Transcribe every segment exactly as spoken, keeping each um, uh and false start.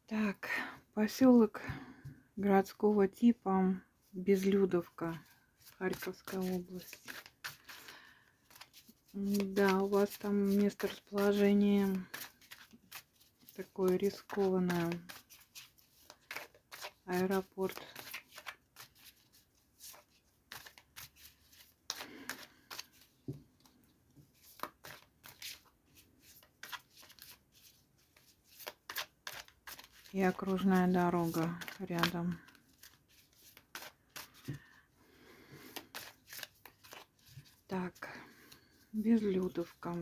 Так, поселок городского типа Безлюдовка, Харьковская область. Да, у вас там место расположения такое рискованное. Аэропорт. И окружная дорога рядом. Так, Безлюдовка.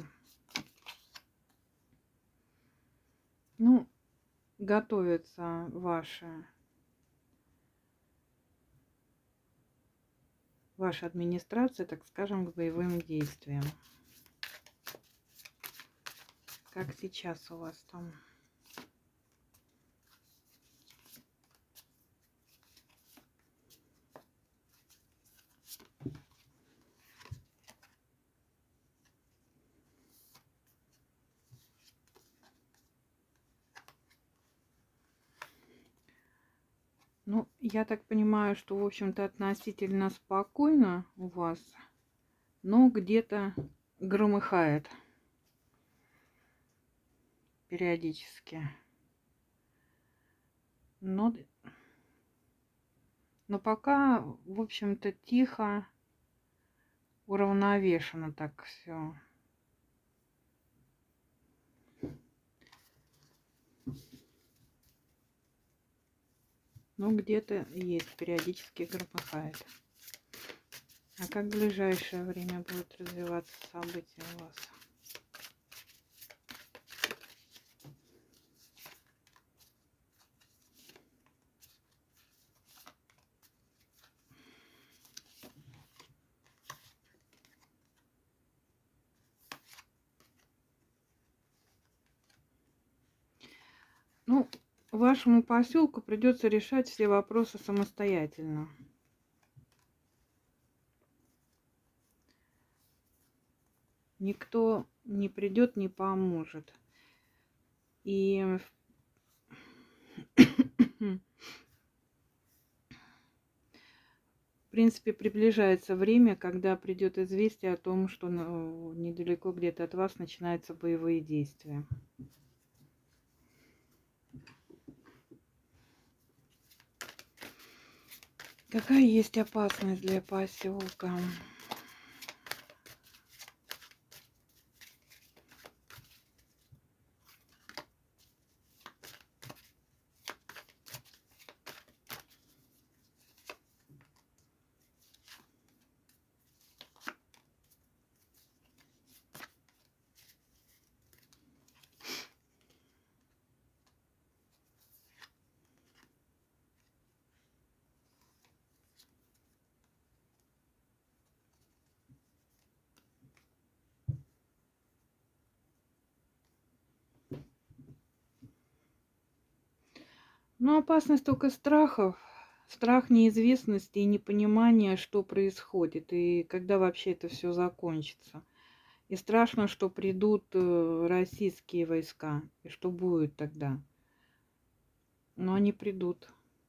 Ну, готовятся ваши, ваша администрация, так скажем, к боевым действиям. Как сейчас у вас там? Ну, я так понимаю, что, в общем-то, относительно спокойно у вас, но где-то громыхает периодически. Но, но пока, в общем-то, тихо, уравновешенно так все. Ну, где-то есть, периодически громыхает. А как в ближайшее время будут развиваться события у вас? Ну, вашему поселку придется решать все вопросы самостоятельно. Никто не придет, не поможет. И в принципе приближается время, когда придет известие о том, что недалеко где-то от вас начинаются боевые действия. Какая есть опасность для поселка? Ну, опасность только страхов. Страх неизвестности и непонимания, что происходит, и когда вообще это все закончится. И страшно, что придут российские войска, и что будет тогда. Но они придут.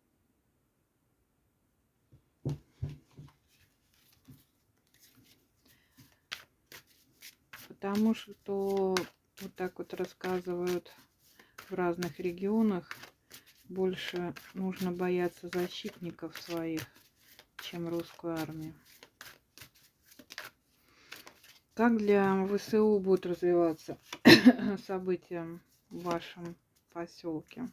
Потому что вот так вот рассказывают в разных регионах, больше нужно бояться защитников своих, чем русскую армию. Как для ВСУ будут развиваться события в вашем поселке?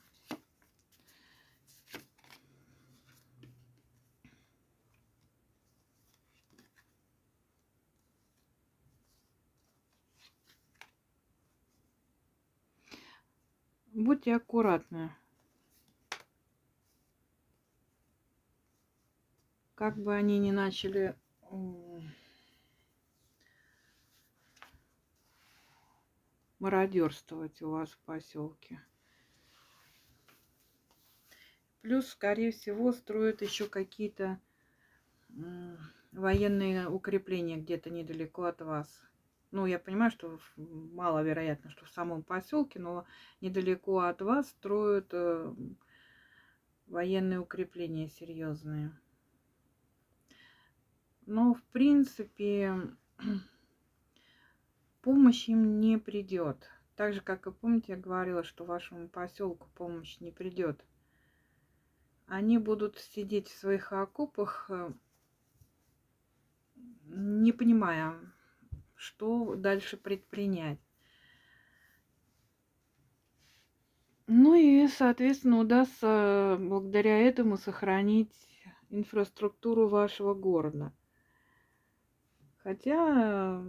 Будьте аккуратны. Как бы они ни начали мародерствовать у вас в поселке. Плюс, скорее всего, строят еще какие-то военные укрепления где-то недалеко от вас. Ну, я понимаю, что маловероятно, что в самом поселке, но недалеко от вас строят э, военные укрепления серьезные. Но, в принципе, помощь им не придет. Так же, как и помните, я говорила, что вашему поселку помощь не придет. Они будут сидеть в своих окопах, не понимая, что дальше предпринять. Ну и, соответственно, удастся благодаря этому сохранить инфраструктуру вашего города. Хотя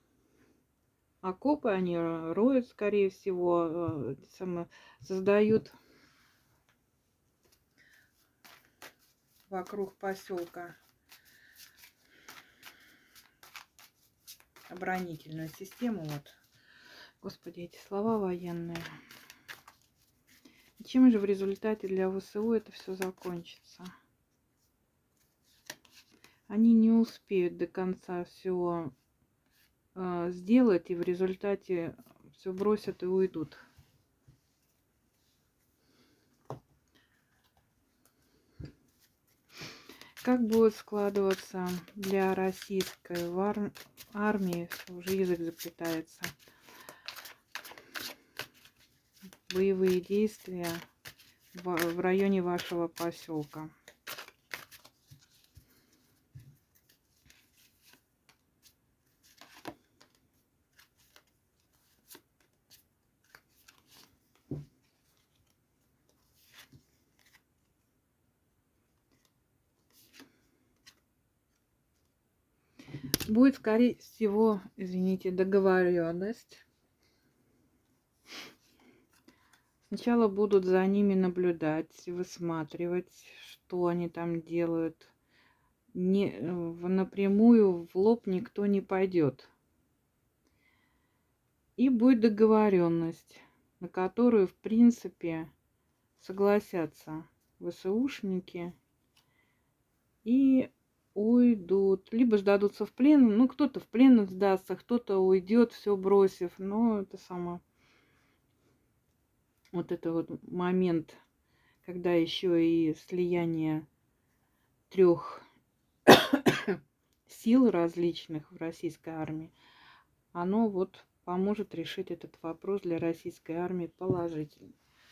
окопы они роют, скорее всего, создают вокруг поселка оборонительную систему. Вот. Господи, эти слова военные. И чем же в результате для ВСУ это все закончится? Они не успеют до конца все э, сделать, и в результате все бросят и уйдут. Как будет складываться для российской ар армии, уже язык заплетается, боевые действия в, в районе вашего поселка? Будет, скорее всего, извините, договоренность. Сначала будут за ними наблюдать, высматривать, что они там делают. Не, напрямую в лоб никто не пойдет. И будет договоренность, на которую, в принципе, согласятся ВСУшники и уйдут. Либо сдадутся в плен, ну кто-то в плен сдастся, кто-то уйдет, все бросив. Но это само, вот это вот момент, когда еще и слияние трех сил различных в российской армии, оно вот поможет решить этот вопрос для российской армии положительно.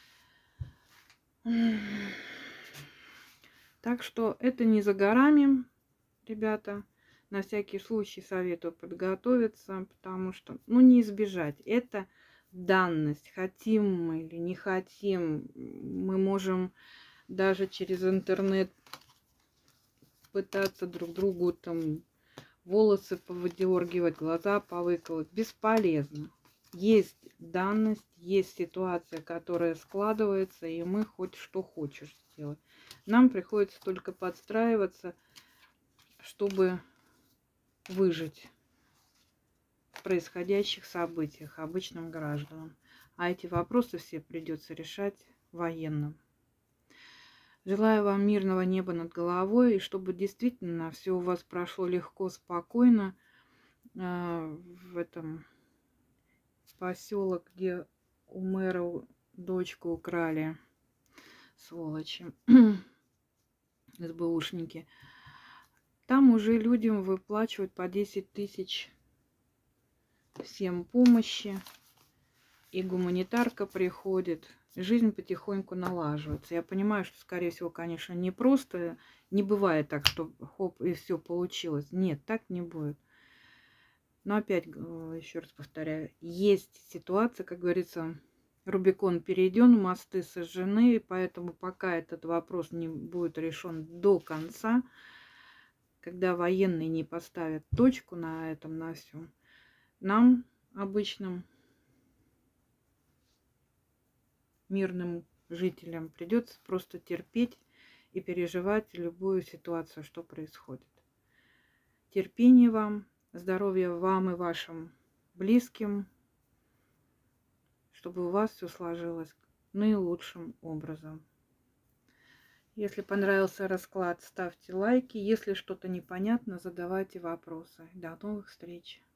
Так что это не за горами, ребята. На всякий случай советую подготовиться, потому что, ну, не избежать. Это данность. Хотим мы или не хотим, мы можем даже через интернет пытаться друг другу там волосы повыдергивать, глаза повыколоть. Бесполезно. Есть данность, есть ситуация, которая складывается, и мы хоть что хочешь сделать. Нам приходится только подстраиваться, чтобы выжить в происходящих событиях обычным гражданам. А эти вопросы все придется решать военным. Желаю вам мирного неба над головой, и чтобы действительно все у вас прошло легко, спокойно э, в этом поселок, где у мэра дочку украли, сволочи, СБУшники. Там уже людям выплачивают по десять тысяч всем помощи, и гуманитарка приходит, жизнь потихоньку налаживается. Я понимаю, что, скорее всего, конечно, не просто, не бывает так, что хоп, и все получилось. Нет, так не будет. Но опять, еще раз повторяю, есть ситуация, как говорится, Рубикон перейден, мосты сожжены, и поэтому пока этот вопрос не будет решен до конца, когда военные не поставят точку на этом, на всем, нам, обычным мирным жителям, придется просто терпеть и переживать любую ситуацию, что происходит. Терпения вам, здоровья вам и вашим близким, чтобы у вас все сложилось наилучшим образом. Если понравился расклад, ставьте лайки. Если что-то непонятно, задавайте вопросы. До новых встреч!